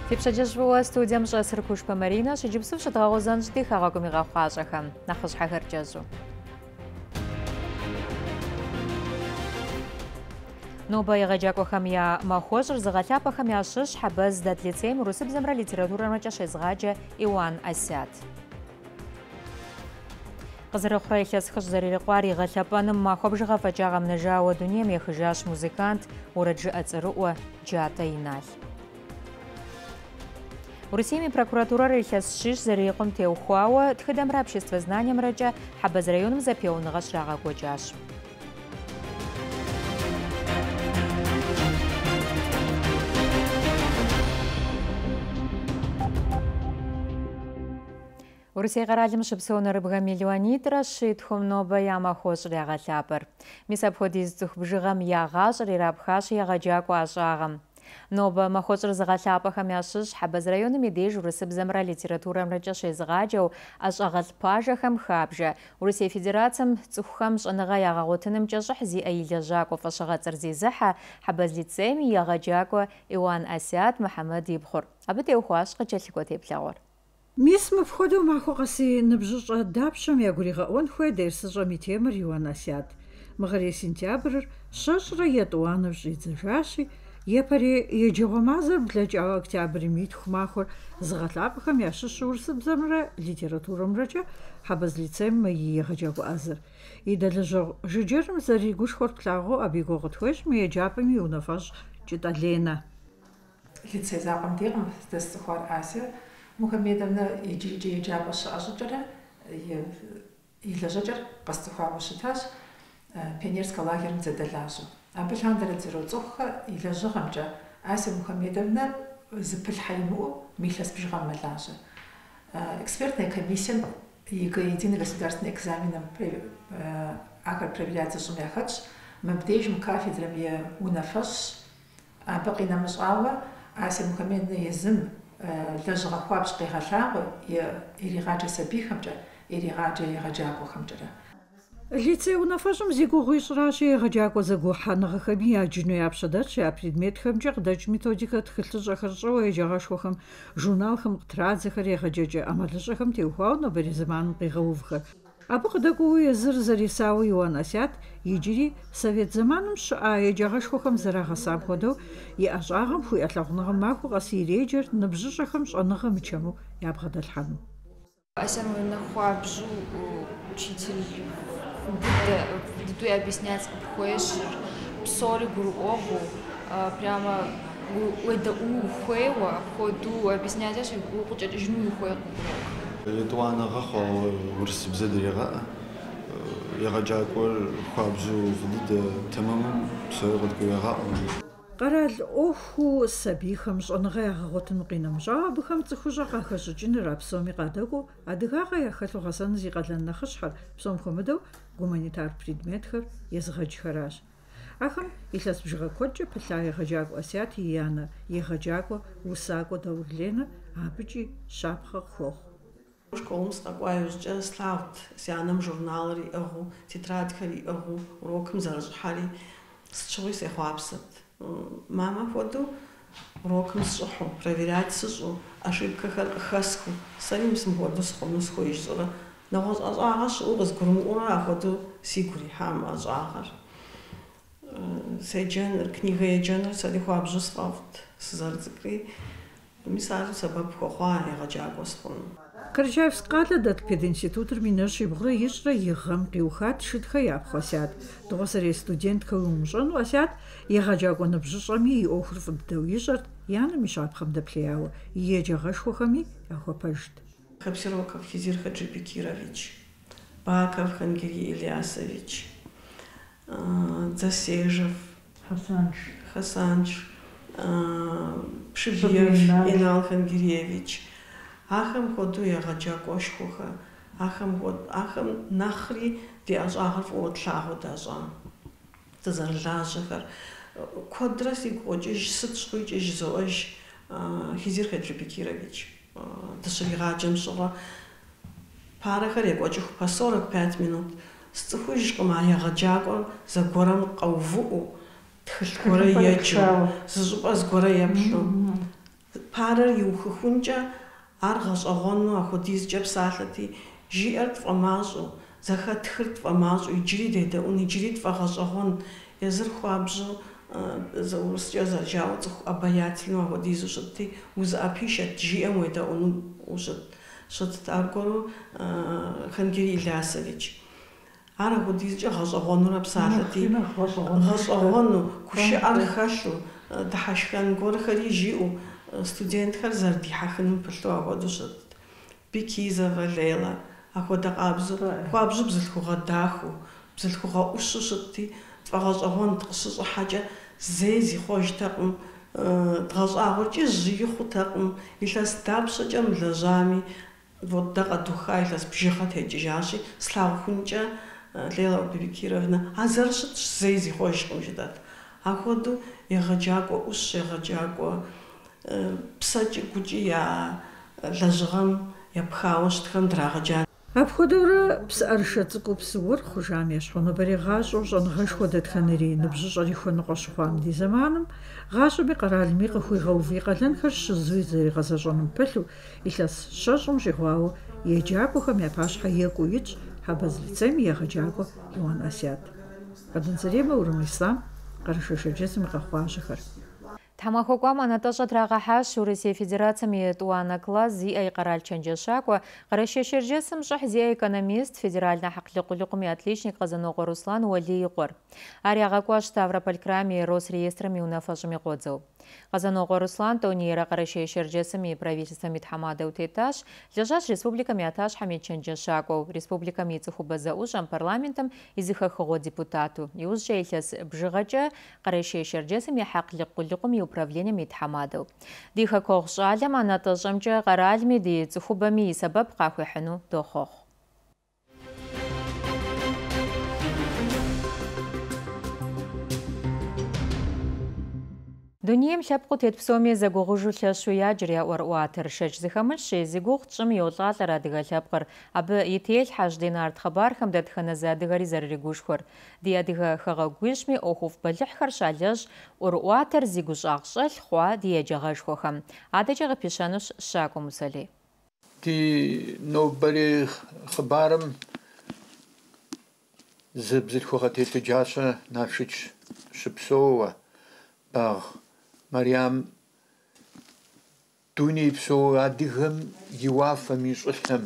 Типшаджжвуа студиям шасыр кушпа Марина шиджипсув шатгагозан жди хагагуми гавхажахам нахаж хагырджазу. Ноба ягаджакохам я махожр загаляпахам я шиш хабаз дат лицеем русыбзамра литература мачаш изгаджа Иоанн Асят. Қызырықра ихляс хыжзарирықвари ғаляпаным махобжыға фаджағам нажауа дүнием ехыжаш музыкант ураджы ацыруа джата инал. Урусиями прокуратура рейхяс шиш зарейқым теухуауа тхыдамра общество знанием раджа хабаз районом запеуныға шраға годжаш. Урусия гаралим шипсона рыбга миллионитра шитхум ноба яма хош рягаляпар. Мисабходиз тухбжигам ягаш рирабхаш ягаджаку ашагам. Ноба махоцр загаляпахам яшиш хабаз районом идеж урусыбзамра литература мраджаш изгаджау ашагалпажахам хабжа. Урусия федерациям цуххам шаныга ягаготыным джашах зи аилежаку фашагацар зизаха хабаз лицеем ягаджаку Иоанн Асят Мухаммад Ибхур. Абыте ухуаш качалико теплягор. Мис мы входим в махогаси набжужа дапшам я гурига он хуэдер сажами темер Иоанн Асят. Магаре сентябрь шашра ятуанов жидзе жаши епаре еджогомазар для джава октябрь митхмахор загатлапахам я шашурсыбзамра литературам раджа хабаз лицем егажагу азар. И далежо жиджерм заригуш хортлаго абигогот хуэш мы еджапами унафаш читалена. Лицей запам дирам с хор Ася Мухаммедовна иджи джабаш ажуджара илажаджар пастухавашиташ пионерска лагерм задалажу. Абиландара зирозуха илажагамджа Ася Мухаммедовна запылхайму милас бжгам малажа. Экспертная комиссия единый государственный экзаменом акар проверяется шумяхач мабдежм кафедрам я унафаш абакина мшава Ася Мухаммедовна язым لجغ خوابش قيغلاغ يريغاجا سبيخمجا يريغاجا يغاجاكو خمجرا Лицей унафажам зигу гуишраши ягаджаку загу ханагахами яджину япшадарчи а предметхам джагдач методика тхылтыжахаржава яджагашвахам журналхам традзахар ягаджаджа амадлажахам теухуау на баризаман қиғаувха. Абықдагу языр зарисау Иоанн Асят иджири совет заманым шаа яджагашвахам зарагасам ходау и ажагам хуй атлағынағам маху ғаси реджер набжышахам шаныға мчаму ябғадалхану. Асяну нахуабжу учитель буду объяснять обхуэшер псори гуруогу прямо уэда ухуэва ходу объяснять аж гуруогу жну ухуэку. Литуана гахо урсбзадрига ягаджакол хабжу вдид тамам сойгот гуяга Qaral ohu sabiham sh'onaga yagagotın qinamja bıkham tsxujaqa khashjin rapsomi qadagu adgaga yaxalughasan ziqalanna khashhar psom khomedo гуманитар предметхэр язгъэджхэращ. Ахэм илъэс бжыгъэ куэдкӏэ пылъа егъэджакӏуэ Асят и анэ егъэджакӏуэ Усакӏуэ Даурленэ абыкӏи щапхъэ къыхуохъу. Школым сыкъэкӏуаужкӏэ слъагъут си анэм журналыр иӏыгъыу, тетрадхэр иӏыгъыу, урокым зэрыщӏыхьэри сыщыгъуи сехъуапсэт. Мамэ хуэдэу урокым сщӏыхьу, проверять сыщӏу, ошибкэхэр къыхэсхыу, сэри мысымыхуэдэу сыхъуну схуеиж щӏырэ. Нэгъуэщӏ ӏэщӏагъэ щыӏэу къызгурымыӏуэрэ ахуэдэу сигу ирихьам ӏэщӏагъэр. Седжэныр, книгэ еджэныр сэри хуабжьу сфӏэфӏт сызэрыцӏыкӏури. Мис ар сэбэп хуэхъуа егъэджакӏуэ схъуну. Карачаевск къалэ дэт пединститутыр минэщ ибгъурэ ищӏрэ игъэм къиухат шытхэ япхъу Асят. Дыгъуасэрей студентхэ умыщӏэну Асят егъэджакӏуэ ныбжьыщӏэми и ӏуэхур фӏыбдэу ищӏэрт, и анэм и щапхъэм дэплъеяуэ, и еджагъэшхуэхэми яхуэпэжт. Капсироков Хизир Хаджибекирович, Баков Хангирий Ильясович, Засежев, Хасанч, Пшибиев Инал Хангириевич. Ахам ходу ягъэджакӏуэшхуэхэ, ахам нэхъри ди ӏэщӏагъэр фӏыуэ тлъагъуу дащӏа. Дызэрылажьэхэр. Куэдрэ сигу къокӏыж, сыт щхъуикӏыж зоӏэж Хизир Хаджибекирович. Дыщригъаджэм щыгъуэ парэхэр екӏуэкӏыху по 45 минут. Сцӏыхужкъым а егъэджакӏуэр зэгуэрэм къэувыӏуу, тхылъ гуэрэ еджэу, зы щӏыпӏэ зыгуэрэ еплъу. парэр иухыхункӏэ ар гъэщӏэгъуэну апхуэдизкӏэ псалъэти, жиӏэр тфӏэмащӏэу, зэхэтхыр тфӏэмащӏэу, иджыри дедэӏун, иджыри тфӏэгъэщӏэгъуэн, езыр хуабжьу урыскӏэ зэрыжауэ цӏыху обаятельну апхуэдизу щытти, узыӏэпишэт, жиӏэм уедэӏуну щытт, аргуэру Хангерей Ильясович. Ар апхуэдизкӏэ гъэщӏэгъуэнурэ псалъэти, гъэщӏэгъуэну, гушыӏэр хэлъу, дыхьэшхэн гуэрхэри жиӏэу, студентхэр зэрыдихьэхыным пылъу апхуэдэу щытт. Бикизова Лейла, апхуэдэ хуабжьу бзылъхугъэ дахэу, бзылъхугъэ ӏущу щытти, тфӏэгъэщӏэгъуэн къыщыщӏыхьэкӏэ зэи зихъуэжтэкъым, дгъэщӏагъуэкӏи жьы ихъутэкъым, илъэс дапщэкӏэ мылэжьами, вот дэ къэдуха, илъэс бжыгъэ текӏыжащи, слъагъухункӏэ Лейла Бибикировна, а зэрыщытщ зэи зихъуэжкъым жытӏэт. Апхуэдэу егъэджакӏуэ ӏущ, егъэджакӏуэ псэкӏи гукӏи я лэжьыгъэм епхауэ щытхэм драгъэджа. Апхуэдэурэ псыӏэрышэ цӏыкӏуу псыуэр хъужам ещхьу, нобэрей-гъащӏэу щӏэныгъэшхуэ дэтхэнэри ныбжьыщӏэри хуэныкъуэ щыхъуам ди зэманым, гъащӏэми къэралми къыхуигъэуви къалэнхэр щызуи зэригъэзэщӏэным пылъу, илъэс щэщӏым щӏигъуауэ еджакӏуэхэм я пащхьэ екӏуу итщ Хьэбэз лицейм и егъэджакӏуэ Леуан Асят. Къэдынцӏэреймэ Урым Ислам, Къэрэшей Шэрджэсым и къэхъуажэхэр. Тхьэмахуэкӏуам анатӏэщӏэ трагъэхьащ Урысей Федерацием и тӏуанэ класс зиӏэ и Къэрал Чэнджэщакӏуэ, Къэрэшей Шэрджэсым щӏыхь зиӏэ экономист, федеральнэ хьэкъ-лыкъулыкъум и отличник Къэзэнокъуэ Руслан Уэлий-къуэр. Ар ягъэкӏуащ Ставрополь крайм и Росреестрым и унафэщӏым и къодзэу. Къэзэнокъуэ Руслан тӏонейрэ Къэрэшей Шэрджэсым и правительствэм и тхьэмадэу тетащ, лэжьащ республикэм я тащхьэм и Чэнджэщакӏуэу, республикэм и цӏыхубэ зэӏущӏэм, парламентым и зыхэхыгъуэ депутату. Иужькӏэ илъэс бжыгъэкӏэ Къэрэшей Шэрджэсым и хьэкъ-лыкъулыкъум и управлением и тхьэмадэу. Ди хэкъуэгъу щӏалэм анатӏэщӏэмкӏэ къэралми ди цӏыхубэми и сэбэп къахуихьыну дохъуэхъу. Дунейм лъэпкъыу тет псоми зэгугъужу лъэщу яджэр я ӏуэрыӏуатэр. Шэч зыхэмылъщи, зи гугъу тщӏым йолӏалӏэр адыгэ лъэпкъыр. Абы и телъхьэщ ди нарт хъыбархэм дэтхэнэ зы адыгэри зэрыригушхуэр. Ди адыгэ хэгъэгуищми ӏуэхуфӏ бэлыхьхэр щалэжь ӏуэрыӏуатэр зи гущӏагъ щӏэлъ хъуа ди еджагъэшхуэхэм. Адэкӏэ къыпищэнущ Щакӏуэ Мусэлей. Ди нобэрей хъыбарым зы бзылъхугъэ тетыджащэ Налшыч щыпсэууэ, Багъ Мариам дуней псо адыгэм и уафэм и щӏылъэм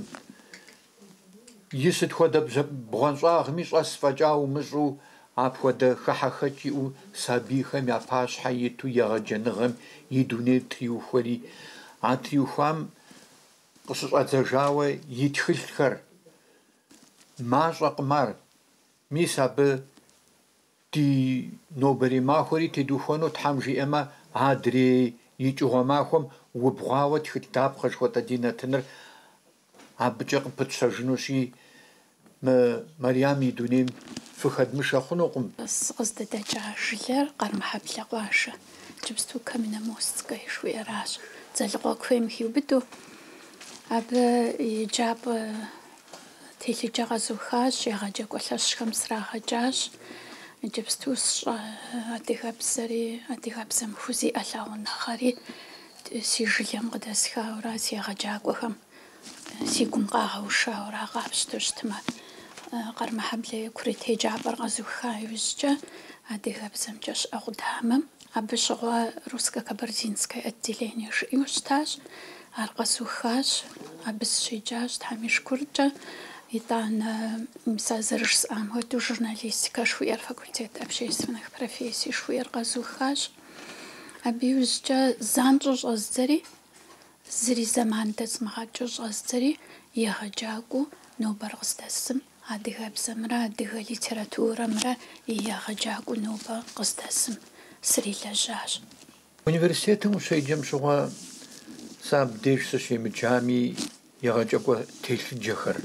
и сыт хуэдэ бгъуэнщӏагъми щӏэс фӏэкӏа умыщӏу апхуэдэ хыхьэхэкӏ иӏэу сабийхэм я пащхьэ иту егъэджэныгъэм и дунейр триухуэри, а триухуам къыщыщӏэдзэжауэ и тхылъхэр мащӏэкъым ар. Мис абы ди нобэрей махуэри тедухуэну Тхьэм жиӏэмэ, адрей и кӏыгъуэ махуэм убгъуауэ тхылъ дапхъэ жыхуэтӏэ ди нэтыныр абыкӏэ къыпытщэжынущи, Мариам и дунейм фыхэдмышэ хъунукъым. Къыздэдэкӏа жылэр къармыхьэблэ къуашэ. Джыбсту Каменномостскэ жыхуиӏэращ. Дзэлыкъуэ куейм хиубыду. Абы еджапӏэ телъыджэ къэзухащ, егъэджакӏуэ лъэщхэм срагъэкӏащ. Джыбсту сщӏэ адыгэбзэм хузиӏэ лъагъуныгъэри си жылэм къыдэсхауэ, си егъэджакӏуэхэм си гум къагъэушауэ къапщтэу щытмэ. Къармыхьэблэ курыт еджапӏэр къэзуха иужькӏэ адыгэбзэмкӏэ щыӏэ къудамэм, абы щыгъуэ русско-кабардинское отделение жиӏэу щытащ. Ар къэзухащ, абы сыщеджащ, Тхьэм и шыкуркӏэ. ИтӀанэ сэ зэрыжысӏам хуэдэу журналистикэ жыхуиӏэр, факультет общественных профессий жыхуиӏэр къэзухащ. Абы иужькӏэ занщӏэу щӏэздзэри, зыри зэман дэзмыгъэкӏэу щӏэздзэри, егъэджакӏуэу нобэр къыздэсым адыгэбзэмрэ адыгэ литературэмрэ и егъэджакӏуэ нобэ къыздэсым срилэжьащ. Университетым ущеджэм щыгъуэ сэ абдеж сыщемыджами егъэджакӏуэ телъыджэхэр.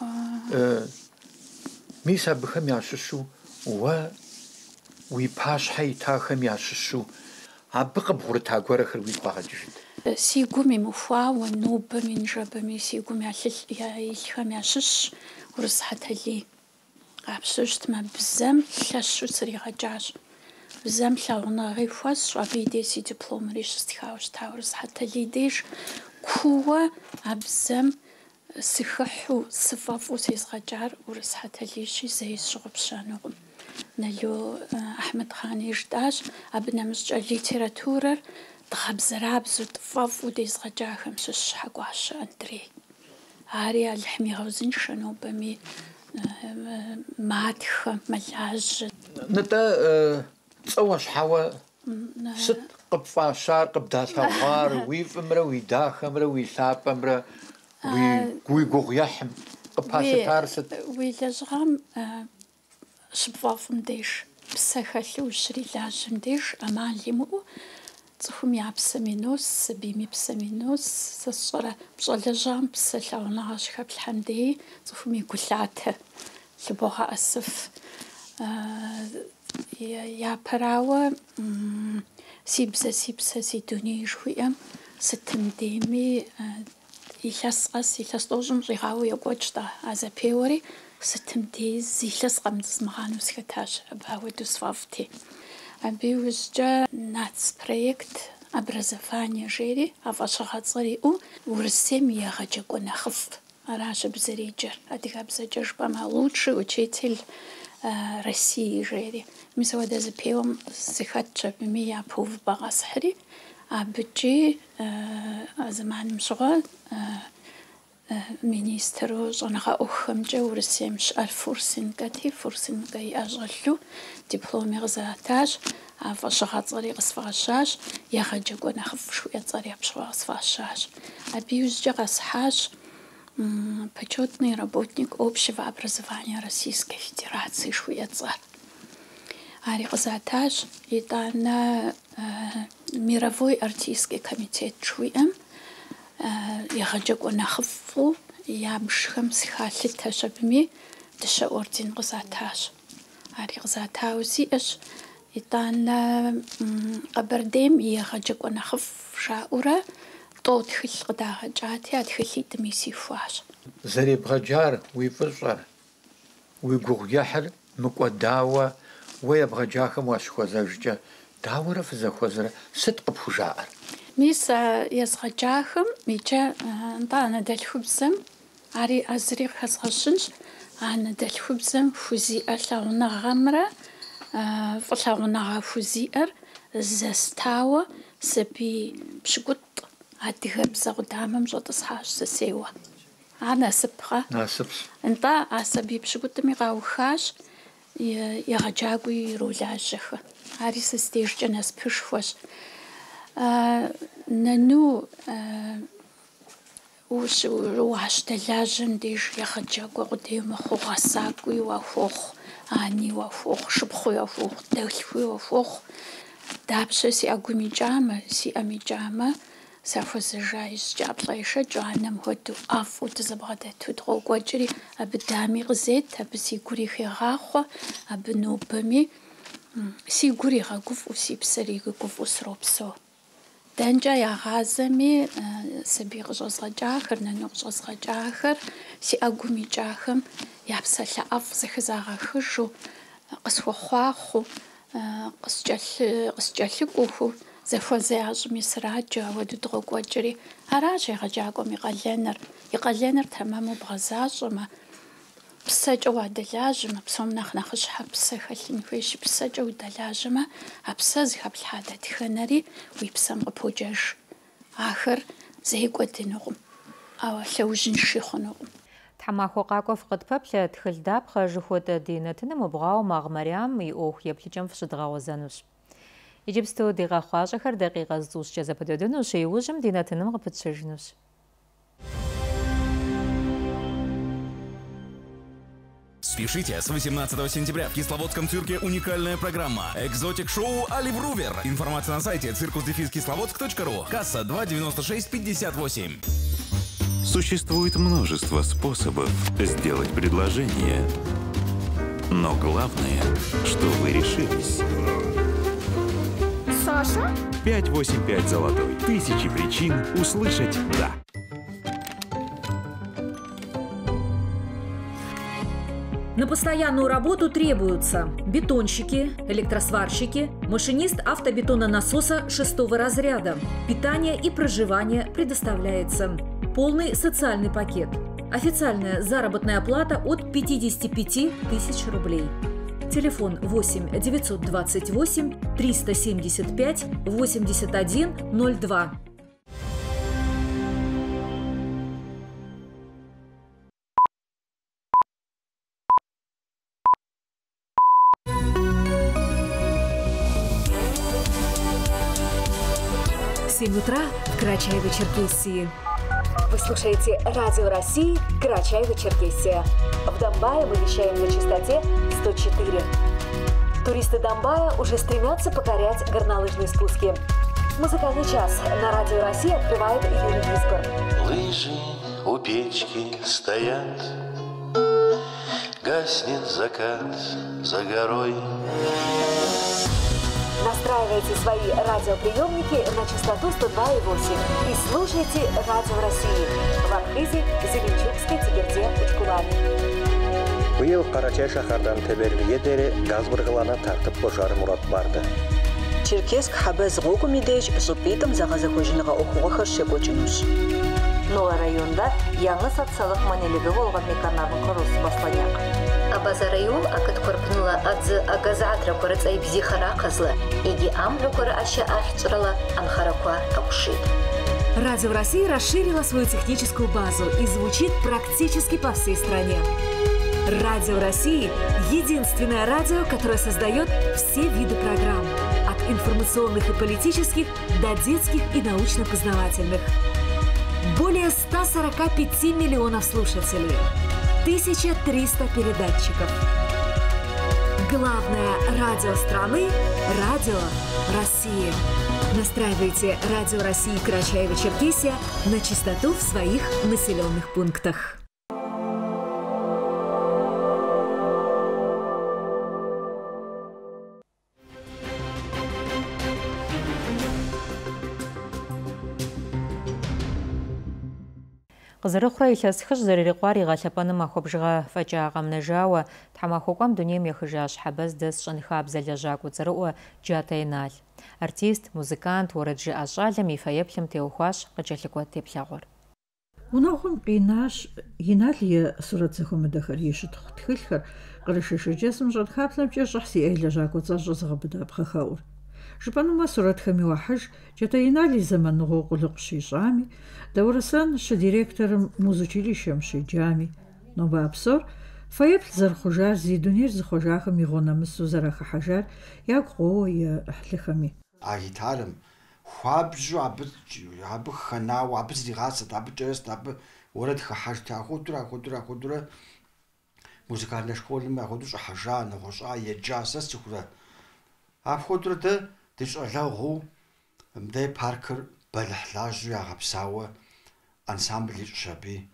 Мис абыхэм ящыщу уэ уи пащхьэ итахэм ящыщу абы къыбгъурыта гуэрхэр уи къагъэкӏыжыт. Си гум имыхуауэ нобэми нжэбэми си гум илъхэм ящыщ Урыс Хьэтэлий. Къапщтэу щытмэ, бзэм лъэщу сригъэкӏащ. бзэм лъагъуныгъи хуэсщ, абы и деси дипломри щыстхауэ щытауэ сыхьэтэлий деж куууэ а бзэм сыхыхьу сыфӏэфӏу сезгъэкӏар урысхьэтэлищи зэи сщыгъупщэнукъым. Налу Ахьмэдхъан и жытӏащ, абы нэмыщӏкӏэ литературэр дгъэбзэрабзу тфӏэфӏу дезгъэкӏахэм щыщ Щхьэгуащэ Андрей. Ари Алыхьым игъэузыншэ нобэми матхэ, мэлажьэ. НтӀэ цӀэуэ щхьэуэ сыт къыпфӀащар, къыбдалъэгъуар уи фӀымрэ уи дахэмрэ уи лъапӀэмрэ уи гугъуехьым къыпалъытар сыт? Уи лэжьыгъэм щыпфӀэфӀым деж, псэ хэлъу ущрилажьэм деж Ӏэмал имыӀэу цӀыхум я псэм и нос, сабийм и псэм и нос, сэ сщӀэрэ пщӀэлэжьам псэ лъагъуныгъэ щыхэплъхьэм деи цӀыхум и гулъатэ лъыбогъэӀэсыф. Япэрауэ си бзэ, си дуней жыхуиӀэм сытым дейми илъэс къэс, илъэс тӀощӀым щӀигъауэ екӀуэкӀ-тӀэ а зэпеуэри, сытым дей зилъэс къэмызмыгъанэу схэтащ, абы ауэдэу сфӀэфӀти. Абы иужькӀэ нацпроект образование жери, а фӀэщыгъэцӀэр иӀэу Урысейм и егъэджакӀуэ нэхъыфӀ. Аращ абы зэреджэр. АдыгэбзэкӀэ жыпӀэмэ лучший учитель России жери. Мис ауэдэ зэпеуэм сыхэтщ, абыми япэ увыпӀэ къэсхьри, абыкӀи зэманым щыгъуэ министру щӀэныгъэ ӀуэхухэмкӀэ Урысейм щыӀэр Фурсенкэ иӀэ щӀэлъу дипломи къызэрэтащ, а фӀэщыгъэцӀэри къысфӀащащ, егъэджакӀуэ нэхъыфӀ жыхуиӀэ цӀэри абщхьуэ къысфӀащащ. Абы иужькӀэ къэсхьащ почетный работник общего образования Российской Федерации жыхуиӀэ цӀэр. Ари къызатащ, итӀанэ мировой артистский комитет жыхуиӀэм егъэджакӀуэ нэхъыфӀу ябжхэм сыхалъытэщ, абыми дыщэ орден къызатащ. Ари къызатауэ сиӀэщ, итӀанэ Къэбэрдейм и егъэджакӀуэ нэхъыфӀ жаӀэурэ тӀу тхылъ къыдагъэкӀати, а тхылъитӀми сихуащ. Зэребгъэджар уи фӀыщӀэр, уи гугъуехьыр мыкӀуэдауэ уэ ебгъэджахэм уащыхуэзэжкӀэ, дауэрэ фызэхуэзэрэ, сыт къыпхужаӀэр? Мис езгъэджахэм иджы нтӀэ анэдэлъхубзэм, ари зыри хэзгъэщынщ, анэдэлъхубзэм хузиӀэ лъагъуныгъэмрэ фӀылъагъуныгъэ хузиӀэр зэстауэ сабий пщыкӀутӀ адыгэбзэ къудамэм щӀэтӀысхьащ зэсеуэ. Ар насыпкъэ? Насыпщ. НтӀэ а сабий пщыкӀутӀми къаухащ егъэджакӀуи иролажьэхэ. Ари сэ стежкӀэ насыпышхуэщ. Нэну уащтэлажьэм деж егъэджакӀуэ къудей умыхъуу, гъэсакӀуи уахуохъу, ани уахуохъу, шыпхъуи уахуохъу, дэлъхуи уахуохъу. Дапщэ си Ӏэгум икӀамэ, си Ӏэм икӀамэ, сахуэзэжа ищӀкӀэ ӀэплӀэшэкӀ, анэм хуэдэу ӀэфӀу дызэбгъэдэту дыкъокӀуэкӀри, абы дами къызет, абы си гур ихегъахъуэ, абы нобэми си гур игъэгуфӀу, си псэр игуфӀу сропсэу. Дэнкӏэ ягъазэми сабий къыщӏэзгъэкӏахэр, нэну къыщӏэзгъэкӏахэр си ӏэгум икӏахэм я псэ лъэӏэфӏ зэхызагъэхыжу, къысхуэхъуахъуэу, къыскӏэлъыкӏуэху, зэхуэзэ ящӏми сраджэ, ауэдэу дыкъокӏуэкӏри. Аращ егъэджакӏуэм и къалэныр. И къалэныр тэмэму бгъэзащӏэмэ, псэкӏэ уадэлажьэмэ, псом нэхъ нэхъыщхьэ псэ хэлъын хуейщ, псэкӏэ удэлажьэмэ, а псэ зыхэплъхьа дэтхэнэри уи псэм къыпокӏэж. Ахэр зекӏуэдынукъым, лъэужьынши хъунукъым. Тхьэмахуэ къакӏуэ фыкъытпэплъэ, тхылъ дапхъэ жыхуэтӏэ ди нэтыным убгъауэ Магъ Мэриам и ӏуэху еплъыкӏэм фыщыдгъэгъуэзэнущ. Иджыпсту ди къэхъуащӏэхэр дакъикъэ зыщӏкӏэ зэпэдодынущ, иужьым ди нэтыным къыпытщэжынущ. Спешите, с 18 сентября в Кисловодском цирке уникальная программа «Экзотик-шоу Оливер Рувер». Информация на сайте circus-кисловодск.ру. Касса 296-58. Существует множество способов сделать предложение. Но главное, что вы решились. Саша? 585 золотой. Тысячи причин услышать «да». На постоянную работу требуются бетонщики, электросварщики, машинист автобетононасоса 6-го разряда. Питание и проживание предоставляется. Полный социальный пакет. Официальная заработная плата от 55 тысяч рублей. Телефон 8 928 375 8102. В 7 утра в Карачаево-Черкесии. Вы слушаете Радио России Карачаево-Черкесия. В Домбае мы вещаем на частоте 104. Туристы Домбая уже стремятся покорять горнолыжные спуски. Музыкальный час на Радио России открывает Юрий Висбор. Лыжи у печки стоят, гаснет закат за горой. Настраивайте свои радиоприемники на частоту 102,8 и слушайте Радио России в Архизе, Зеленчукской, Тегерде, Учкулане. Быйыл Карачай шахардан Тебервие дере газ бұрғылана тартып пожар мұрат барды. Черкесск хабез ғоку медеж зупитым зағазы көжініға оқуға хыршы көчінуш. Нола районда яңы сатсалық манелігі болған меканабын құрылысы басланяқ. Абаза район акыт корпнула адзы агазатра корыцай бзихара казлы. Иги амлю коры аша ахицурала анхаракуа акушит. Радио России расширила свою техническую базу и звучит практически по всей стране. Радио России – единственное радио, которое создает все виды программ. От информационных и политических до детских и научно-познавательных. Более 145 миллионов слушателей. 1300 передатчиков. Главное радио страны – Радио России. Настраивайте Радио России Карачаево-Черкесия на частоту в своих населенных пунктах. Қызырықра иласқыш зәріріқвар иғалапаным ақобжыға фачағам нәжауа, тхамақоқам дүнем ехыжаш хабаз дыз шынха абзалежак уцарыуа джатайнал. Артист, музыкант, ураджи ашалям и фаеплем теухуаш қачаликуат теплағыр. Унахум қинаш гинали суратсахум дахар ешітқы тхилхар қарышышыжесім жадхаплам че жахси эйлежак уцаржызға бұдап хахаур. Жпанума суратхами вахаж джатайнали заман ғоқулық шишами, Даурасан шы директором музучилищем шиджами, но бабсор фаепл зархужар зидунир захужахами гонамсу зарахахажар як гоя ахлихами. Агитарам хуабжу абы ханау абы зригасат абы джест абы орад хахажта худра музыкальная школа ма худра хажа на гоша еджаса сухра аб худра да дишалау мдэ паркер балахлажу ягапсауа ансамбли шаби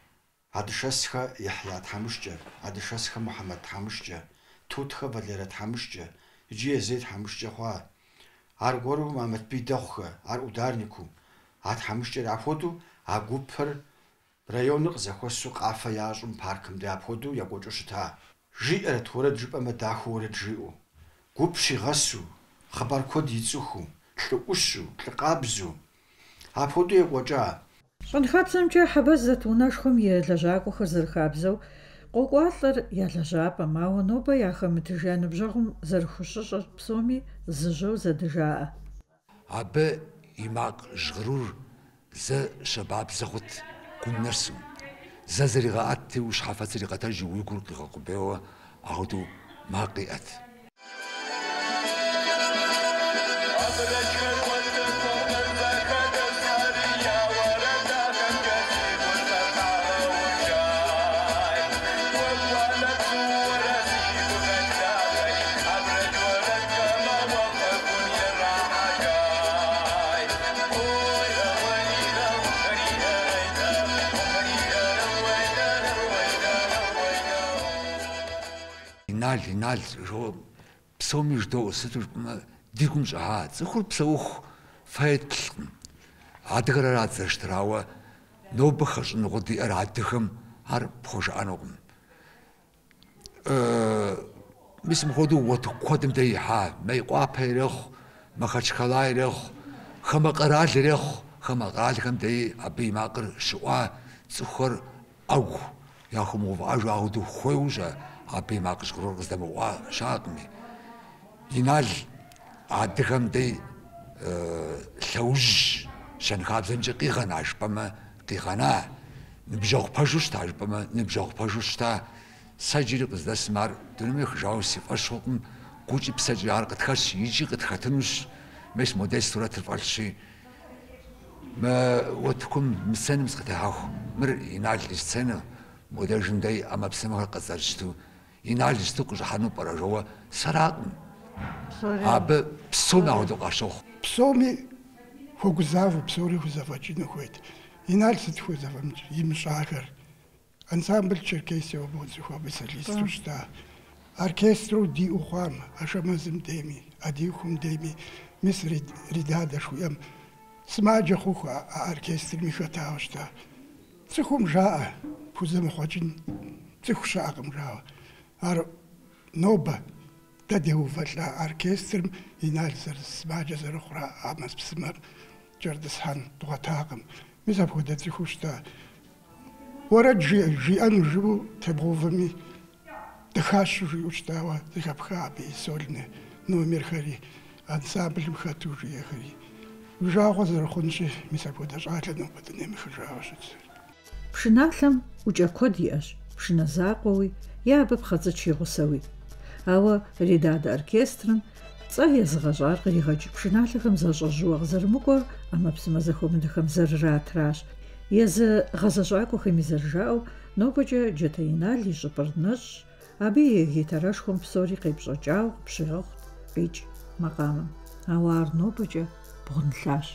адшасха яхья тамшча адшасха мухаммад тамшча тутха валера тамшча жезет тамшча хва ар гору мамат бидохха ар ударнику ат тамшча афоду агупер районық захвасу қафа яжум паркым де афоду ягочушта жиэра тура джипама дахура джиу гупши гасу хабар код ицуху тлушу тлqabzu афоду ягоча Шанхапсамча хабаз затунашхум елажаку хазырхабзау Қоқуатлар ялажапа мауа ноба яхамытыжаны бжағым зархушышыр псоми зыжау задыжаа. Абы имақ жғырур зы шабаб зағыт күннерсім. Зы зыриға атты уш хафа зыриғата жуы күркіға құбеуа ағыду мақи әт. Инал, псоми ждо, сэтур дигум жаха, зэхур псаух файтлхм. Адыграрат зэштрауа, нобыхаш нугуди арадыхым, ар пхожанугм. Мисм ходу вот кодым да иха, мэй қуапайрэх, махачкалайрэх, хамақаралрэх, хамақалхэм да абы имақыр шуа цухэр ау. Яхумов ажу ауду хуэужа, абы имақыр шгурur гыздамуа шаадми. Инал адыхэм да лъауж, шанхабзэнжэ къигъэна ашпэмэ къигъэна. Ныбжьэгъу пэжу щта жыпӏэмэ, ныбжьэгъу пэжу щта. Сэ иджыри къыздэсым ар дунейм ехыжауэ си фӏэщ хъукъым, гукӏи псэкӏи ар къытхэсщ, икӏи къытхэтынущ, мес модест сурэтыр фӏэлъщи. Уэткум мы сценым сыкъытехьэху, мыр Инал и сцена, модэжым дей ӏэмэпсымэхэр къэзэрыщту, Инал ищту къыщӏыхьэну пӏэрэ жэуэ сэракъым. Абы псоми ахуэдэу къащохъу. Псоми хуэгузавэ, псори хузэфӏэкӏыну хуейт. Инал сыт хуэзэфӏэмыкӏ, имыщӏахэр. Ансамбль Черкесия области хуабы солисту щта. Оркестру диӏу хъуам, Ашэмэзым деми, Адихум деми, мис Ридадэ шхуӏэм сымаджэ хъуху а оркестрми хэтауэ щта. Цӏыхум жаӏэ, пхузэмыхъуэкӏын цӏыху щаӏэкъым жаӏэ. Ар нобэ дэ деувэлӏа оркестрым Инал сымаджэ зэрыхъура а мэзпсымэр Джэрдысхьэн дгъуэтакъым. Мис апхуэдэ цӏыхуу щта. Уэрэд жиӏэну жыӏэу тебгъэувэми дыхащу жиӏэу щтауэ зэхэпха абы и сольнэ номерхэри, ансамблым хэту жиӏэхэри. Уи жагъуэ зэрыхъунщи, мис апхуэдэ щӏалэ нобэ дынемыхыжауэ щытыр. Пшыналъэм ӏукӏэ куэд иӏэщ, пшынэ закъуэуи, е абы пхъэцӏыкӏ и гъусэуи. Ауэ Ридадэ оркестрым цӏэ езыгъэщӏар къригъэкӏ пшыналъэхэм зэщӏэжьууэ къызэрымыкӏуэр ӏэмэпсымэ зэхуэмыдэхэм зэрыратращ. Езы гъэзэщӏакӏуэхэм и зэрыжаӏэу нобэкӏэ джатэ Инал и щӏыпӏэр нэщӏщ, абы и гитарэшхуэм псори къепщӏэкӏауэ къыпщигъэхъут къикӏ макъамэм. Ауэ ар нобэкӏэ бгъунлъащ.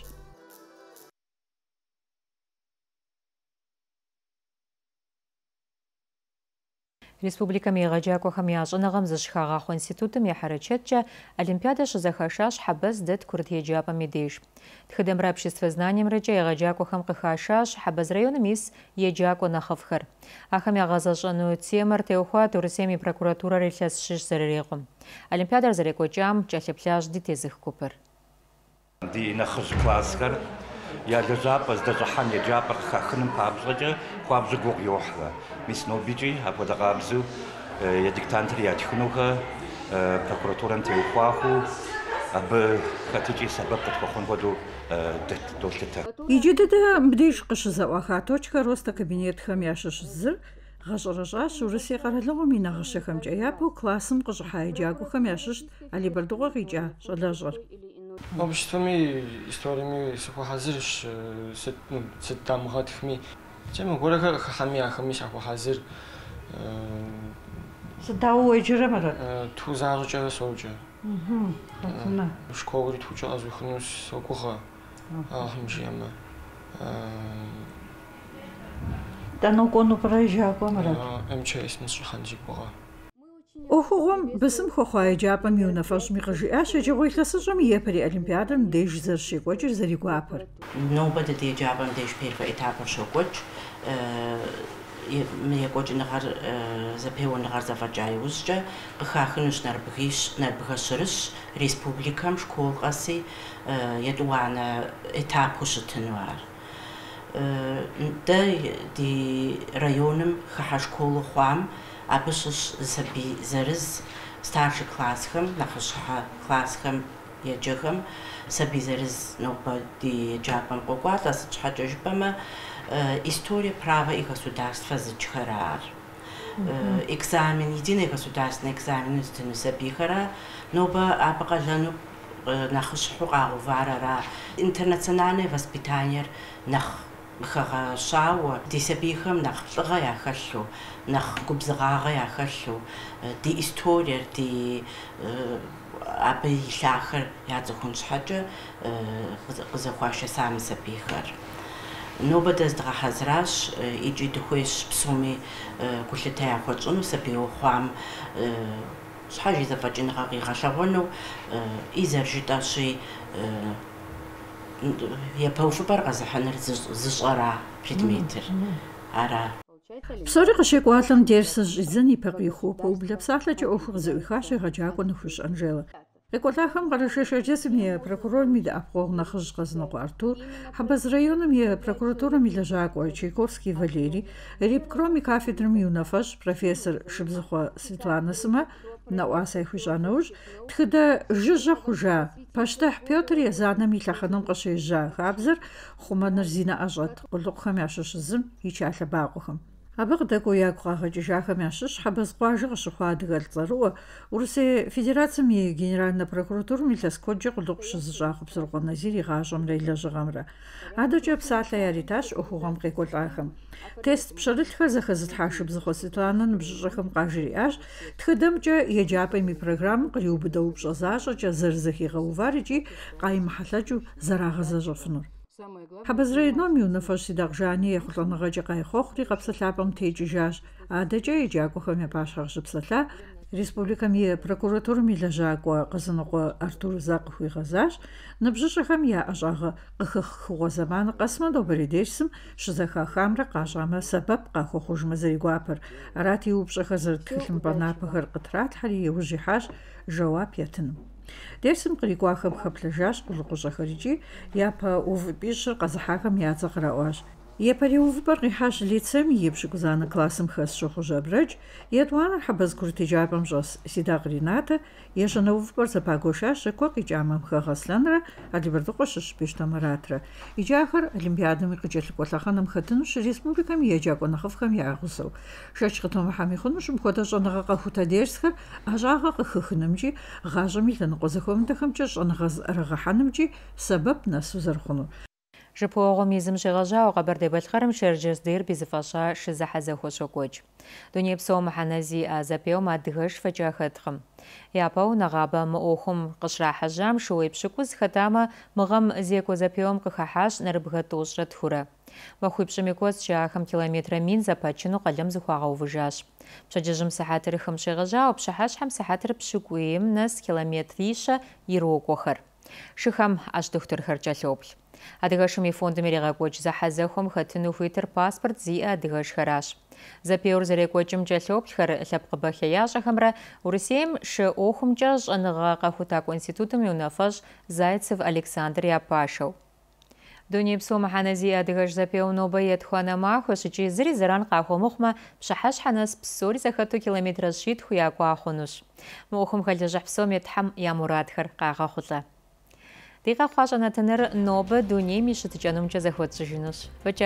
Республикэм егъэджакӏуэхэм я щӏэныгъэм зыщыхагъэхъуэ институтым и хьэрэчэткӏэ Олимпиадэ щызэхашащ Хьэбэз Дэт Курыт еджапӏэм и деж. Тхыдэмрэ обществознаниемрэкӏэ егъэджакӏуэхэм къыхашащ Хьэбэз районым ис еджакӏуэ нэхъыфӏхэр. Ахэм ягъэзэщӏэну темэр теухуат Урысейм и прокуратурэр илъэс щыщ зэрырекъум. Олимпиадэр зэрекӏуэкӏам кӏэлъыплъащ ди тезых гупыр. Ди нэхъыжь классхэр я лэжьапӏэ здэщӏыхьэм еджапӏэр къыхахыным папщӏэкӏэ хуабжьу гугъу йохьэ. Мис нобичӏи апхуэдэ къабзэу я диктантыр ятхынухэ прокуратурэм теухуаху абы хэтыкӏи сэбэп къытхуэхъун хуэдэу долъытэ. Иджы дыдэ мыбдеж къыщызэӏуаха точка роста кабинетхэм ящыщ зыр гъэщӏэрэщӏащ Урысей къэралыгъуэм и нэгъыщэхэмкӏэ япэу классым къыщӏыхьа еджакӏуэхэм ящыщт Алибардыгъуэ къикӏа щӏалэщӏэр. Обществами, историями сыхуахьэзырщ, сыт дамыгъэтхми. Тем горэхэр хахьэми яхэми сахуахьэзыр. Сыдауэ уеджэрэ мэрэ? Тхузащӏыкӏэ соджэ. Школри тхукӏэ къэзухыну согугъэ. Ахьым жиӏэмэ. Дэнэ укӏуэну пӏэрэ еджакӏуэ мэрэ? МЧС мысщӏыхьэн зигугъэ. ӏуэхугъуэм бысым хуэхъуа еджапӏэм и унафэщӏми къыжиӏащ еджэгъуей илъэсыщӏэм епэри Олимпиадэм деж зэрыщекӏуэкӏыр зэригуапэр. Нобэ дыдэ еджапӏэм деж первэ этапыр щокӏуэкӏ. Екӏуэкӏыныгъэр зэпеуэныгъэр зэфӏэкӏа иужькӏэ къыхахынущ Нарбыгъэ-Щырыщ республикэм школ къэси етӏуанэ этапу щытыну ар. Дэ ди районым хыхьэ школу хъуам абы щыщ сабий зырыз старший классхэм, нэхъыщхьэ классхэм еджэхэм сабий зырыз нобэ ди еджапӏэм къокӏуалӏэ, сыт щхьэкӏэ жыпӏэмэ история, право и государство зыджхэр ар. Экзамен, единый государственный экзамен стыну сабийхэра нобэ абы къалэну нэхъыщхьэу къагъувар ара. Интернациональное воспитание нэхъ хэгъэщауэ ди сабийхэм нэхъ лӏыгъэ яхэлъу, нэхъ губзыгъагъэ яхэлъу, ди историер, ди абы и лъахэр ядзыхун щхьэкӏэ къызэхуашэсамэ сабийхэр. Нобэ дэ здыгъэхьэзыращ, икӏи дыхуейщ псоми гулъытэ яхуэщӏыну сабийуэ хъуам щхьэж и зэфӏэкӏыныгъэ къигъэлъэгъуэну и зэрыжытӏэщи епэуфыпӏэр къэзыхьыныр зыщӏэра предметыр. Ара. Псори къыщекӏуалӏэм деж сыщӏидзэн и пэ къихуэу пэублэ псалъэкӏэ ӏуэхур къызэӏуихащ егъэджакӏуэ Нэхущ Анжелэ. КъекӀуэлӀахэм Къэрэшей-Шэрджэсым и прокурорым и дэӀэпхъуэгъу нэхъыжь Къэзыныкъуэ Артур, Хьэбэз районым и прокуратурэм и лэжьакӀуэ Чайковский Валерий, Рибкром и кафедрэм и унафэщӀ профессор Шыбзыхъуэ Светланэ Сымэ нэӀуасэ яхуищӀа нэужь, тхыдэ жыжьэ хъужа Пащтыхь Пётр езанэм и лъэхъэнэм къыщежьа хабзэр хъумэныр зи нэӀэщӀэт къулыкъухэм ящыщ зым и чалъэ бакъуэхэм. Абы къыдэкӀуэу ягу къагъэкӀыжахэм ящыщ Хьэбэз къуажэ къыщыхъуа адыгэ цӀэрыӀуэ, Урысей Федерацием и Генеральнэ прокуратурэм илъэс куэдкӀэ къулыкъу щызыщӀа Хъупсыргъуэ Назир и гъащӀэмрэ и лэжьыгъэмрэ. АдэкӀэ псалъэ яритащ Ӏуэхугъуэм къекӀуэлӀахэм. Тест пщэрылъхэр зэхэзытхьа Шыбзыхъуэ Светланэ ныбжьыщӀэхэм къажриӀащ, тхыдэмкӀэ еджапӀэм и программэм къриубыдэу упщӀэ защӀэкӀэ зэрызэхигъэувар икӀи къаимыхьэлъэкӀыу зэрагъэзэщӀэфынур. Хьэбэз районом и унафэщӀ Сидакъ Жани ехъулӀэныгъэкӀэ къайхъуэхъури къэпсэлъапӀэм текӀыжащ. АдэкӀэ еджакӀуэхэм я пащхьэ къыщыпсэлъа Республикэм и прокуратурэм и лэжьакӀуэ Къэзыныкъуэ Артур Зак къыхуигъэзащ, ныбжьыщӀэхэм я ӀэщӀагъэ къыхых хыгъуэ зэманыр къэсмэ Добридежьсым щызэхахамрэ къащӀамэ сэбэп къахуэхъужмэ зэригуапэр. Арати и упщӀэхэр зэрытхылъымпӀэ напэхэр къытралъхьэри иужь ихьащ жэуап етыным. Дерсым кърикӀуахэм хэплъэжащ къулыкъущӀэхэр икӀи япэ УВПӀищыр къэзыхьахэм я дзэ къраӀуащ. Епэри УВПӀэр къихьащ лицейм и пщыкӀузанэ классым хэс Щохъужь Абрэдж, етӀуанэр Хьэбэз курыт еджапӀэм щӀэс Сидакъ Ринатэ, ещанэ УВПӀэр зэпагуэшащ жьакӀуэ къикӀа Мамхэ Гъэслъэнрэ Алибэрдыкъуэ щыщ Бещтэ Мэратрэ. Иджахэр Олимпиадэм и къыкӀэлъыкӀуэ лъэхъэнэм хэтынущ республикэм и еджакӀуэ нэхъыфӀхэм я гъусэу. Шэч къытомыхьэми хъунущ мыпхуэдэ щӀэныгъэ къэхутэ дерсхэр ӀэщӀагъэ къыхыхынымкӀи, гъащӀэми лъэныкъуэ зэхуэмыдэхэмкӀэ щӀэныгъэ зыӀэрыгъэхьэнымкӀи сэбэп нэсу зэрыхъунур. Жыпуэгъуэм изым щегъэжьауэ Къэбэрдей-Балъкъэрым Шэрджэс дейр безыфӀэщӀа шызыхьэ зэхуэщокӀуэкӀ. Дуней псом мыхьэнэ зиӀэ зэпеум адыгэш фэкӀа хэткъым. Япэу нэгъабэ мыӀуэхум къыщрахьэжьам шууей пщыкӀуз хэтамэ мыгъэм зекӀуэ зэпеум къыхыхьащ нэрыбгъэ тӀощӀрэ тхурэ. Махуи пщӀыми кӀуэцкӀэ ахэм километрэ мин зэпэчыну къэлэм зыхуагъэувыжащ. Пщэдджыжьым сыхьэтыр хым щегъэжьауэ пщыхьэщхьэм сыхьэтыр пщыкӀуийм нэс километрищэ ирокӀуэхэр. Шыхэм Ӏэщ дохутырхэр кӀэлъоплъ. Адыгэшым и фондым ирегъэкӀуэкӀ зэхьэзэхуэм хэтыну хуитыр паспорт зиӀэ адыгэшхэращ. Зэпеур зэрекӀуэкӀым кӀэлъоплъхэр лъэпкъыбэ хеящӀэхэмрэ Урысейм шы ӀуэхумкӀэ щӀэныгъэ къэхутакӀуэ институтым и унафэщӀ Зайцев Александр япашэу. Дуней псом мыхьэнэ зиӀэ адыгэш зэпеу нобэ етхуанэ махуэщ икӀи зыри зэран къахуэмыхъумэ пщыхьэщхьэ нэс псори зэхэту километрэ щитху якӀуа хъунущ. Мыӏуэхум хэлэжьыхь псом етхьэм я мурадхэр къагъэхъулӀэ. Ди къэхъуа щӀэнэтыныр нобэ дунейм и щытыкӀэнумкӀэ зэхуэтщӀыжынущ. ФӀыкӀэ.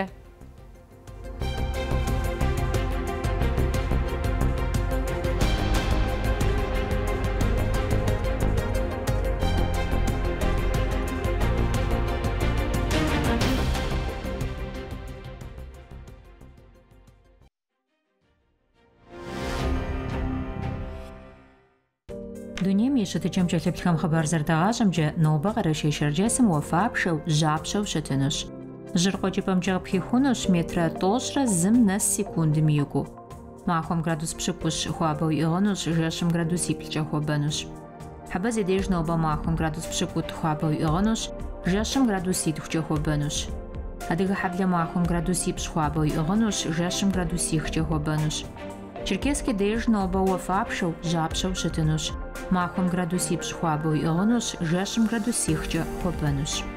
Дунейм и щытыкӀэм кӀэлъыплъхэм хъыбар зэрыдэгъащӀэмкӀэ нобэ Къэрэшей-Шэрджэсым уафапшэу, жьапщэу щытынущ. Жьыр къуэкӀыпӀэмкӀэ къыпхихунущ метрэ тӀощӀрэ зым нэс секундым игу. Махуэм градус пщыкӀущ хуабэу иӀыгъынущ, жэщым градус иплӀкӀэ хуэбэнущ. Хьэбэз и деж нобэ махуэм градус пщыкӀут хуабэу иӀыгъынущ, жэщым градус итхукӀэ хуэбэнущ. Адыгэ хьэблэ махуэм градус ипщӀ хуабэу иӀыгъынущ, жэщым градус ихкӀэ хуэбэнущ. Черкесский деж нобэ уафапшэу, жьапщэу щытынущ. Махуэм градус ипщӀ хуабэу иӀыгъынущ, жэщым градус ихкӀэ хуэбэнущ.